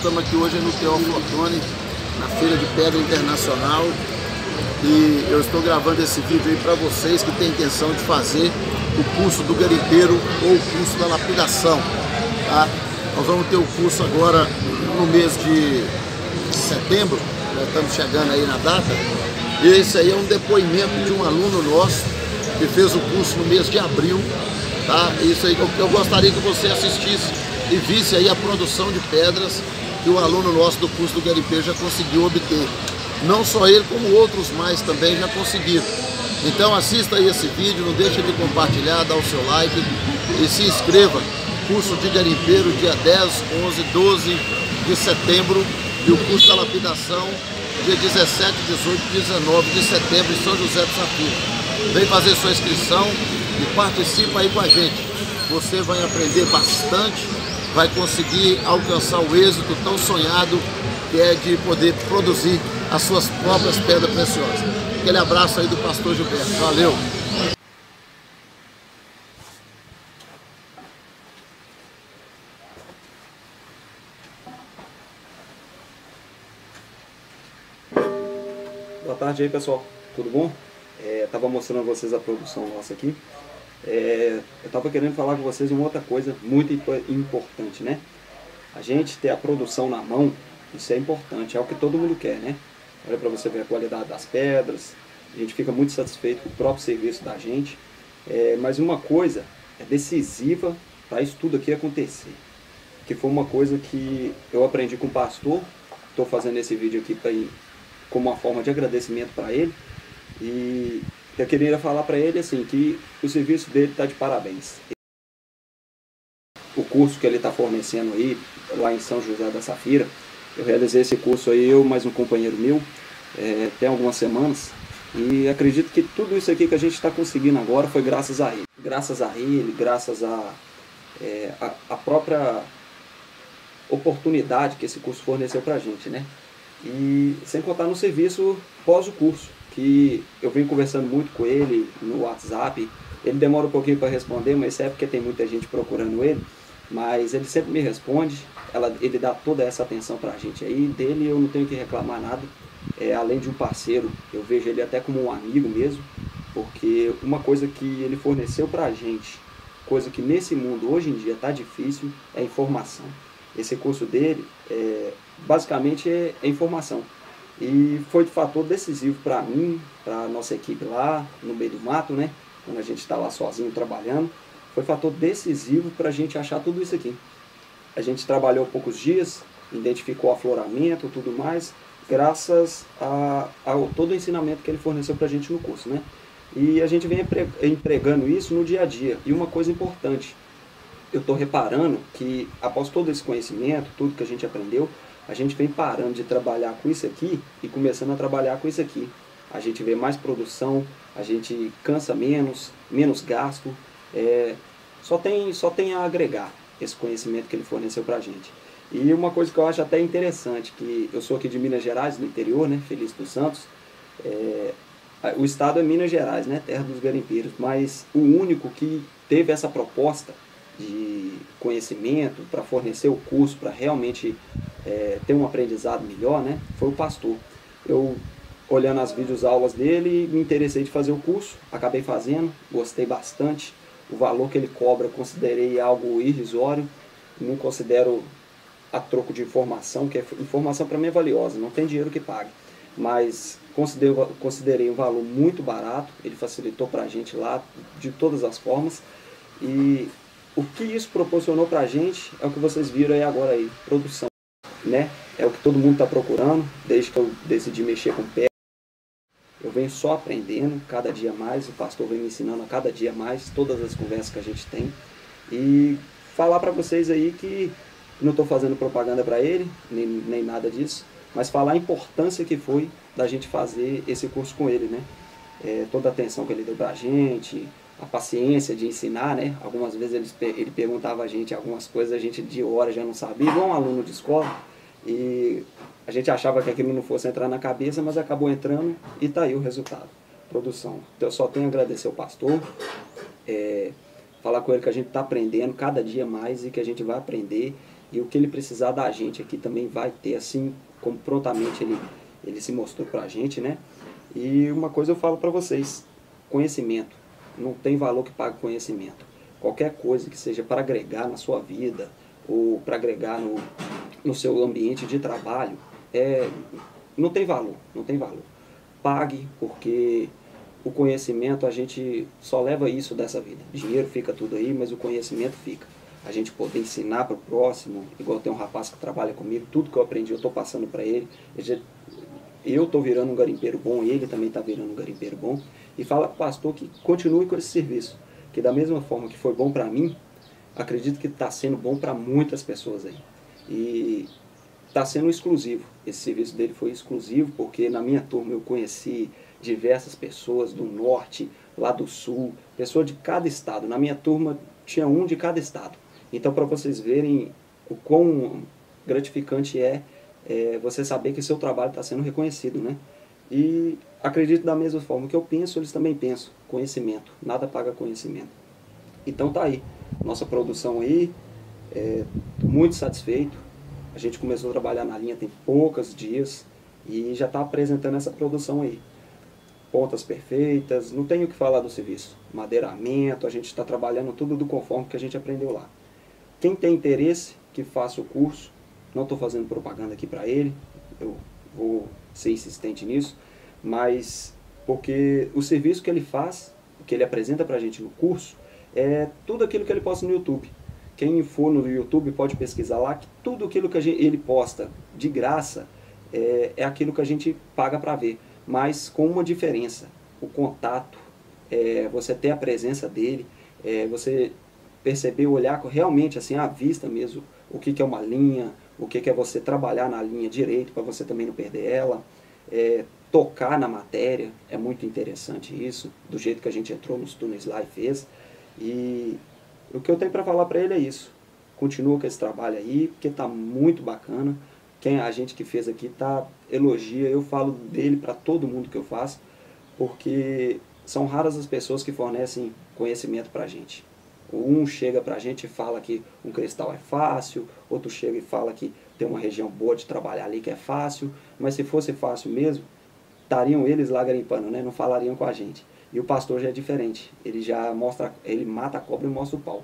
estamos aqui hoje no Teófilo Otoni, na Feira de Pedra Internacional. E eu estou gravando esse vídeo aí para vocês que têm intenção de fazer o curso do garimpeiro ou o curso da lapidação, tá? Nós vamos ter o curso agora no mês de setembro, nós estamos chegando aí na data. E esse aí é um depoimento de um aluno nosso que fez o curso no mês de abril, tá? Isso aí eu gostaria que você assistisse e visse aí a produção de pedras que o aluno nosso do curso do garimpeiro já conseguiu obter. Não só ele, como outros mais também já conseguiram. Então assista aí esse vídeo, não deixe de compartilhar, dar o seu like e se inscreva. Curso de garimpeiro dia 10, 11, 12 de setembro e o curso da lapidação dia 17, 18 e 19 de setembro em São José do Safira. Vem fazer sua inscrição e participa aí com a gente. Você vai aprender bastante, vai conseguir alcançar o êxito tão sonhado que é de poder produzir as suas próprias pedras preciosas. Aquele abraço aí do pastor Gilberto. Valeu! Boa tarde aí, pessoal, tudo bom? Tava mostrando a vocês a produção nossa aqui. Eu tava querendo falar com vocês uma outra coisa muito importante, né? A gente ter a produção na mão, isso é importante, é o que todo mundo quer, né? Olha para você ver a qualidade das pedras, a gente fica muito satisfeito com o próprio serviço da gente. Mas uma coisa é decisiva para isso tudo aqui acontecer, que foi uma coisa que eu aprendi com o pastor. Estou fazendo esse vídeo aqui como uma forma de agradecimento para ele, e eu queria falar para ele assim, que o serviço dele está de parabéns. O curso que ele está fornecendo aí, lá em São José da Safira, eu realizei esse curso aí, eu mais um companheiro meu, tem algumas semanas, e acredito que tudo isso aqui que a gente está conseguindo agora foi graças a ele. Graças a ele, graças a própria oportunidade que esse curso forneceu para a gente, né? E sem contar no serviço pós o curso, que eu venho conversando muito com ele no WhatsApp. Ele demora um pouquinho para responder, mas isso é porque tem muita gente procurando ele, mas ele sempre me responde. Ele dá toda essa atenção para a gente aí. Dele eu não tenho que reclamar nada, além de um parceiro, eu vejo ele até como um amigo mesmo, porque uma coisa que ele forneceu para a gente, coisa que nesse mundo hoje em dia está difícil, é informação. Esse curso dele basicamente é informação, e foi de fator decisivo para mim, para a nossa equipe lá no meio do mato, né? Quando a gente está lá sozinho trabalhando, foi fator decisivo para a gente achar tudo isso aqui. A gente trabalhou poucos dias, identificou afloramento, tudo mais, graças a todo o ensinamento que ele forneceu para a gente no curso, né? E a gente vem empregando isso no dia a dia. E uma coisa importante, eu estou reparando que após todo esse conhecimento, tudo que a gente aprendeu, a gente vem parando de trabalhar com isso aqui e começando a trabalhar com isso aqui. A gente vê mais produção, a gente cansa menos gasto, só tem a agregar esse conhecimento que ele forneceu para a gente. E uma coisa que eu acho até interessante, que eu sou aqui de Minas Gerais, no interior, né, Feliz dos Santos, o estado é Minas Gerais, né, terra dos garimpeiros, mas o único que teve essa proposta de conhecimento para fornecer o curso, para realmente ter um aprendizado melhor, né, foi o pastor. Eu, olhando as videoaulas dele, me interessei de fazer o curso, acabei fazendo, gostei bastante. O valor que ele cobra eu considerei algo irrisório, não considero a troco de informação, que informação para mim é valiosa, não tem dinheiro que pague, mas considerei um valor muito barato. Ele facilitou para a gente lá de todas as formas, e o que isso proporcionou para a gente é o que vocês viram aí agora aí, produção, né? É o que todo mundo está procurando. Desde que eu decidi mexer com pedra, eu venho só aprendendo cada dia mais, o pastor vem me ensinando a cada dia mais, todas as conversas que a gente tem. E falar para vocês aí que não estou fazendo propaganda para ele, nem nada disso, mas falar a importância que foi da gente fazer esse curso com ele, né? Toda a atenção que ele deu para a gente, a paciência de ensinar, né? Algumas vezes ele perguntava a gente algumas coisas, a gente de hora já não sabia, igual um aluno de escola, e a gente achava que aquilo não fosse entrar na cabeça, mas acabou entrando, e tá aí o resultado, produção. Então eu só tenho a agradecer ao pastor, falar com ele que a gente está aprendendo cada dia mais e que a gente vai aprender E o que ele precisar da gente aqui também vai ter, assim como prontamente ele se mostrou pra gente, né? E uma coisa eu falo para vocês, conhecimento, não tem valor que pague conhecimento. Qualquer coisa que seja para agregar na sua vida ou para agregar no seu ambiente de trabalho, não tem valor, não tem valor. Pague, porque o conhecimento a gente só leva isso dessa vida. Dinheiro fica tudo aí, mas o conhecimento fica. A gente poder ensinar para o próximo, igual tem um rapaz que trabalha comigo, tudo que eu aprendi eu estou passando para ele. Eu estou virando um garimpeiro bom, ele também está virando um garimpeiro bom. E fala para o pastor que continue com esse serviço, que da mesma forma que foi bom para mim, acredito que está sendo bom para muitas pessoas aí. E está sendo exclusivo. Esse serviço dele foi exclusivo, porque na minha turma eu conheci diversas pessoas do norte, lá do sul, pessoas de cada estado. Na minha turma tinha um de cada estado. Então, para vocês verem o quão gratificante você saber que seu trabalho está sendo reconhecido, né? E acredito da mesma forma que eu penso, eles também pensam. Conhecimento, nada paga conhecimento. Então tá aí, nossa produção aí, muito satisfeito. A gente começou a trabalhar na linha tem poucos dias e já está apresentando essa produção aí. Pontas perfeitas, não tenho o que falar do serviço. Madeiramento, a gente está trabalhando tudo do conforme que a gente aprendeu lá. Quem tem interesse, que faça o curso. Não estou fazendo propaganda aqui para ele, eu vou ser insistente nisso, mas porque o serviço que ele faz, o que ele apresenta para a gente no curso, é tudo aquilo que ele posta no YouTube. Quem for no YouTube pode pesquisar lá, que tudo aquilo que ele posta de graça é aquilo que a gente paga para ver, mas com uma diferença. O contato, você ter a presença dele, você perceber, olhar realmente assim à vista mesmo, o que é uma linha, o que é você trabalhar na linha direito para você também não perder ela, tocar na matéria, é muito interessante isso, do jeito que a gente entrou nos túneis lá e fez. E o que eu tenho para falar para ele é isso. Continua com esse trabalho aí, porque está muito bacana. A gente que fez aqui elogia, eu falo dele para todo mundo que eu faço, porque são raras as pessoas que fornecem conhecimento para a gente. Um chega para a gente e fala que um cristal é fácil, outro chega e fala que tem uma região boa de trabalhar ali que é fácil, mas se fosse fácil mesmo, estariam eles lá garimpando, né? Não falariam com a gente. E o pastor já é diferente, ele já mostra, ele mata a cobra e mostra o pau.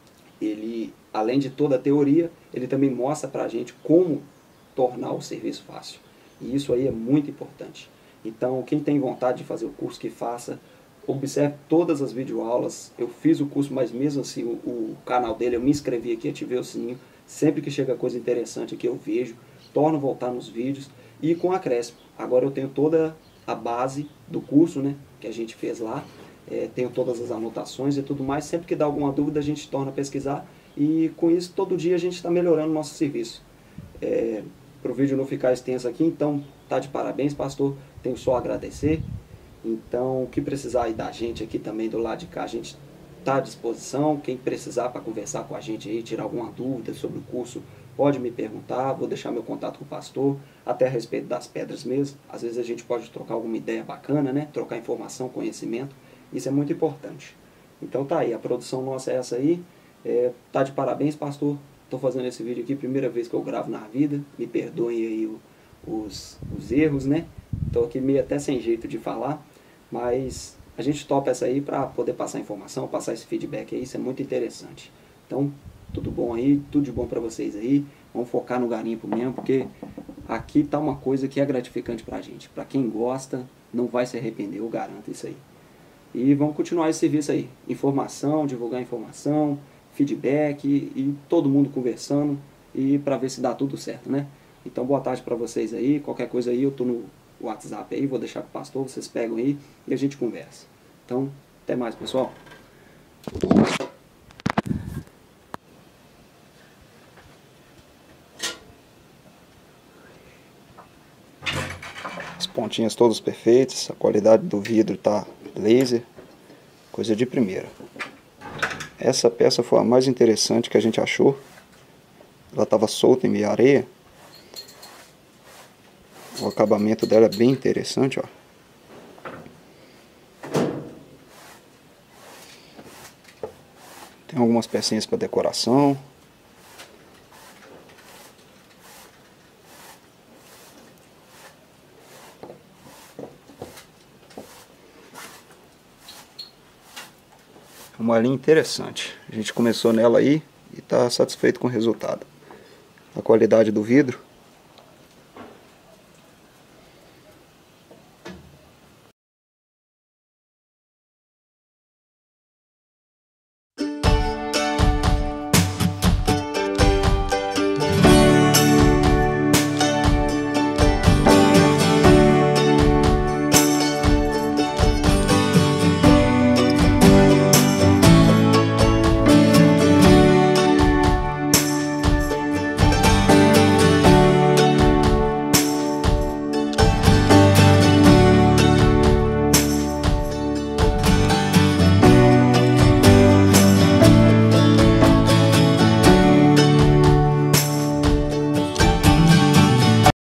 Ele, além de toda a teoria, ele também mostra para a gente como tornar o serviço fácil. E isso aí é muito importante. Então, quem tem vontade de fazer o curso, que faça. Observe todas as videoaulas. Eu fiz o curso, mas mesmo assim o canal dele, eu me inscrevi aqui, ativei o sininho. Sempre que chega coisa interessante aqui eu vejo, torno voltar nos vídeos. E com acréscimo. Agora eu tenho toda a base do curso, né, que a gente fez lá. Tenho todas as anotações e tudo mais. Sempre que dá alguma dúvida a gente torna a pesquisar. E com isso todo dia a gente está melhorando o nosso serviço. Para o vídeo não ficar extenso aqui, então tá de parabéns, pastor. Tenho só a agradecer. Então, o que precisar aí da gente aqui também do lado de cá, a gente está à disposição. Quem precisar para conversar com a gente aí, tirar alguma dúvida sobre o curso, pode me perguntar. Vou deixar meu contato com o pastor, até a respeito das pedras mesmo. Às vezes a gente pode trocar alguma ideia bacana, né? Trocar informação, conhecimento. Isso é muito importante. Então tá aí, a produção nossa é essa aí. Tá de parabéns, pastor. Estou fazendo esse vídeo aqui, primeira vez que eu gravo na vida. Me perdoem aí os erros, né? Estou aqui meio até sem jeito de falar. Mas a gente topa essa aí para poder passar informação, passar esse feedback aí, isso é muito interessante. Então, tudo bom aí, tudo de bom para vocês aí. Vamos focar no garimpo mesmo, porque aqui tá uma coisa que é gratificante pra gente. Para quem gosta, não vai se arrepender, eu garanto isso aí. E vamos continuar esse serviço aí. Informação, divulgar informação, feedback e todo mundo conversando e para ver se dá tudo certo, né? Então, boa tarde para vocês aí. Qualquer coisa aí, eu tô no WhatsApp aí, vou deixar com o pastor, vocês pegam aí e a gente conversa. Então, até mais, pessoal. As pontinhas todas perfeitas, a qualidade do vidro tá laser, coisa de primeira. Essa peça foi a mais interessante que a gente achou. Ela estava solta em meia areia. O acabamento dela é bem interessante, ó. Tem algumas pecinhas para decoração. Uma linha interessante. A gente começou nela aí e está satisfeito com o resultado. A qualidade do vidro